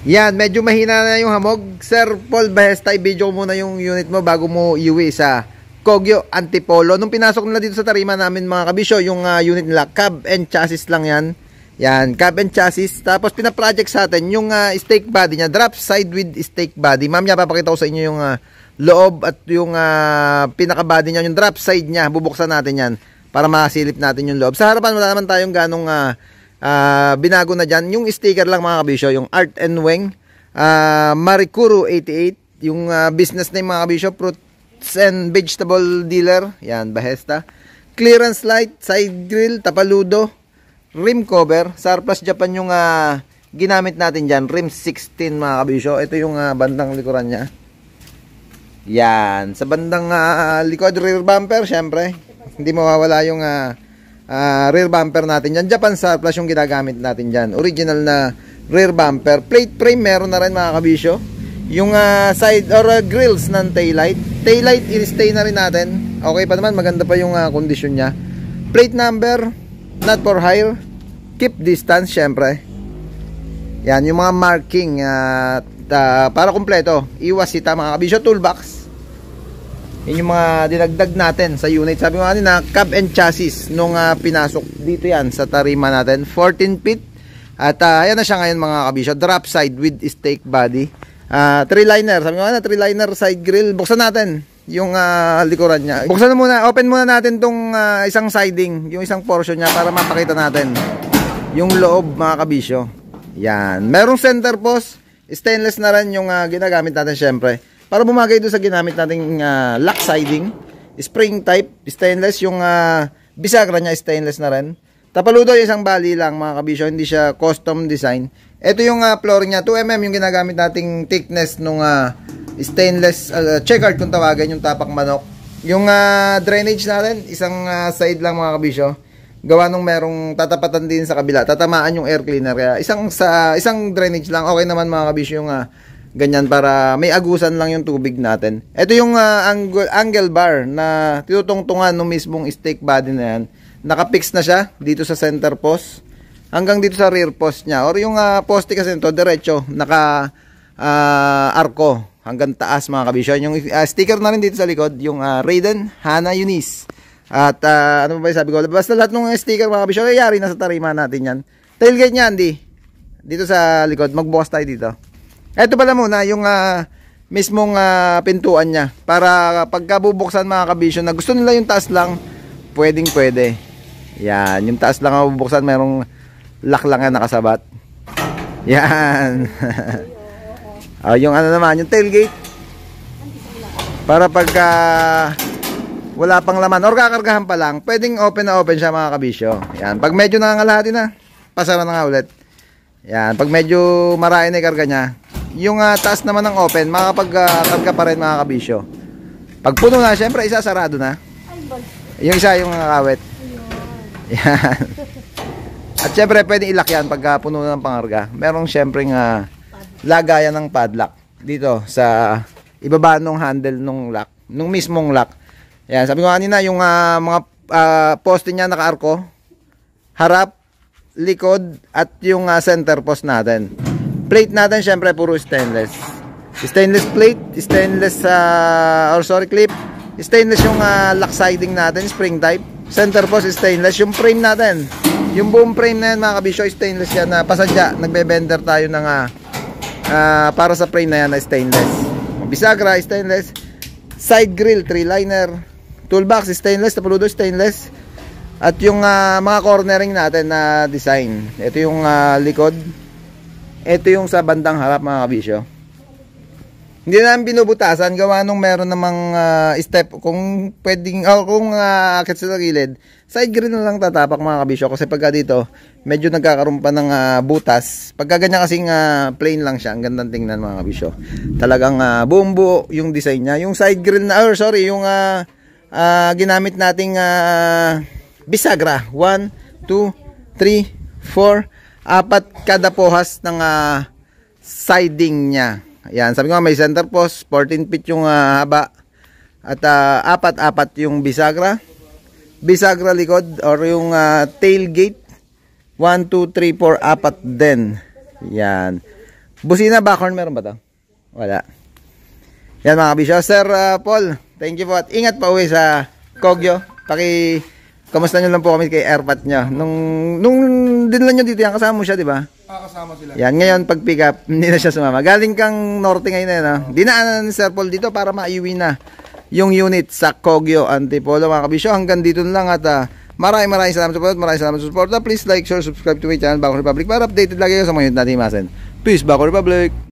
Yan, medyo mahina na yung hamog. Sir Paul Bahesta, i-video muna yung unit mo bago mo iuwi sa Kogyo Antipolo. Nung pinasok nila dito sa tarima namin mga kabisyo, yung unit nila, cab and chassis lang yan. Yan, cab and chassis. Tapos pinaproject sa atin yung stake body niya, drop side with stake body. Mamaya papakita ko sa inyo yung loob at yung pinaka-body niya, yung drop side niya. Bubuksan natin yan para masilip natin yung loob. Sa harapan wala naman tayong ganong binago na dyan. Yung sticker lang mga kabisyo, yung Art and Weng Marikuru 88. Yung business name mga kabisyo, fruits and vegetable dealer. Yan, Bahesta. Clearance light, side grill, tapaludo, rim cover. Surplus Japan yung ginamit natin dyan. Rim 16 mga kabisyo. Ito yung bandang likuran nya. Yan, sa bandang likod, rear bumper syempre. Hindi mawawala yung rear bumper natin yan. Japan surplus yung ginagamit natin dyan. Original na rear bumper. Plate frame meron na rin mga kabisyo. Yung side or grills ng taillight. Taillight i-stay na rin natin. Okay pa naman, maganda pa yung kondisyon nya. Plate number, not for hire. Keep distance syempre. Yan, yung mga marking para kumpleto. Iwasita mga kabisyo. Toolbox. Yun yung mga dinagdag natin sa unit. Sabi ko kanina, cab and chassis nung pinasok dito yan sa tarima natin. 14 feet. At ayan na siya ngayon mga kabisyo. Drop side with stake body. 3-liner. Sabi ko kanina, 3-liner side grill. Buksan natin yung likuran niya. Buksan na muna. Open muna natin tong isang siding. Yung isang portion niya para mapakita natin yung loob mga kabisyo. Yan. Merong center post. Stainless na rin yung ginagamit natin syempre. Para bumagay doon sa ginamit nating lock siding, spring type, stainless, yung bisagra niya stainless na rin. Tapaludo yung isang bali lang mga kabisyo, hindi siya custom design. Ito yung flooring niya, 2mm yung ginagamit nating thickness nung stainless, checkered kung tawagin, yung tapak manok. Yung drainage natin, isang side lang mga kabisyo. Gawa nung merong tatapatan din sa kabila, tatamaan yung air cleaner. Kaya isang drainage lang, okay naman mga kabisyo yung ganyan para may agusan lang yung tubig natin. Ito yung angle bar na tinutungtungan ng mismong stake body na yan. Nakapix na siya dito sa center post hanggang dito sa rear post niya. Or yung poste kasi nito diretso naka arko hanggang taas mga kabisyo. Yung sticker na rin dito sa likod, yung Raiden Hana Eunice. At ano ba sabi ko? Basta lahat ng sticker mga kabisyo, yari na sa tarima natin yan. Tailgate niya, Andy. Dito sa likod, magbukas tayo dito. Ito pala muna yung mismong pintuan niya. Para pagka bubuksan mga kabisyo na gusto nila yung taas lang, pwedeng pwede. Yan, yung taas lang ang bubuksan, merong lock lang yan nakasabat. Yan. Yung ano naman, yung tailgate. Para pagka wala pang laman or kakargahan pa lang, pwedeng open na open siya mga kabisyo. Yan, pag medyo nangangalahati na, pasara na nga ulit. Yan, pag medyo marami na ikarga niya, yung taas naman ng open, makakapag-karga pa rin mga kabisyo. Pag puno na, syempre isa sarado na. Yung isa yung kawit. Yan. At syempre pwedeng ilak yan pagka puno na ng pangarga. Merong syempre lagayan ng padlock dito sa ibaba ng handle nung lock, nung mismong lock. Yan, sabi ko kanina yung mga poste niya naka-arko, harap, likod at yung center post natin. Plate natin syempre puro stainless. Stainless plate, stainless clip. Stainless yung lock siding natin, spring type. Center post stainless. Yung frame natin, yung buong frame na yan mga kabisyo, stainless yan na pasadya. Nagbe-bender tayo ng para sa frame na yan na stainless. Bisagra stainless. Side grill 3-liner. Toolbox stainless, tapaludo stainless. At yung mga cornering natin na design. Ito yung likod. Ito yung sa bandang harap mga kabisyo. Hindi namin binubutasan. Gawa nung meron namang step. Kung pwedeng, kung akit sa gilid, side grill na lang tatapak mga kabisyo. Kasi pagka dito, medyo nagkakaroon pa ng butas. Pagka ganyan kasing plain lang siya. Ang gandang tingnan mga kabisyo. Talagang buong buo yung design niya. Yung side grill na, yung ginamit nating bisagra. 1, 2, 3, 4, 4 kada pohas ng siding niya. Ayan, sabi ko nga may center post, 14 feet yung haba. At 4 yung bisagra. Bisagra likod or yung tailgate. 1, 2, 3, 4, 4 din. Yan. Busina, backhorn, meron ba to? Wala. Yan mga kabisyo. Sir Paul, thank you po. At ingat pa uwi sa Kogyo. Kamusta nyo lang po kami kay airpat nyo. Nung dinala nyo dito yan, kasama mo siya, di ba? Kasama sila. Yan, ngayon pag pick up, hindi na siya sumama. Galing kang norte ngayon na yun, ha? Dinaanan ni Sir Paul dito para maiuwi na yung unit sa Kogyo Antipolo mga kabisyo. Hanggang dito na lang at maraming salamat sa support. Maraming salamat sa support. Please like, share, subscribe to my channel Bako Republic para updated lagi kayo sa mga unit natin masin. Peace, Bako Republic!